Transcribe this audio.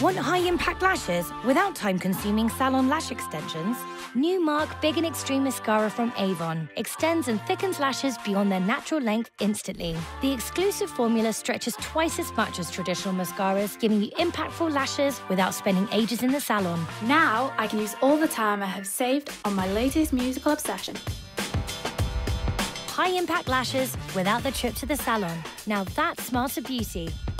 Want high-impact lashes without time-consuming salon lash extensions? New Mark Big and Extreme Mascara from Avon extends and thickens lashes beyond their natural length instantly. The exclusive formula stretches twice as much as traditional mascaras, giving you impactful lashes without spending ages in the salon. Now I can use all the time I have saved on my latest musical obsession. High-impact lashes without the trip to the salon. Now that's smarter beauty.